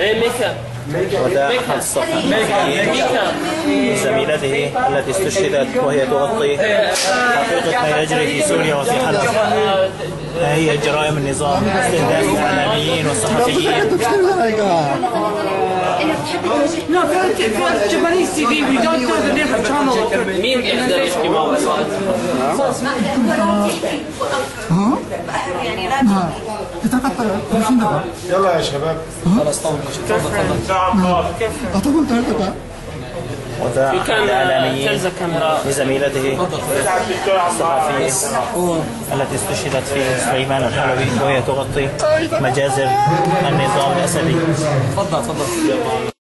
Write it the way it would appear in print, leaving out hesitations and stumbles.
وده أحد الصحفيين وزميلته التي استشهدت وهي تغطي حقيقة ما يجري في سوريا وفي حلب. هي جرائم النظام، استهداف الإعلاميين والصحفيين. No, for Japanese TV, we don't know the name of channel. مين يقدر يحكي معه؟ يلا يا شباب. خلاص طول. وده الإعلاميين لزميلته الصحفية التي استشهدت في سليمان الحلبي وهي تغطي مجازر النظام الأسدي.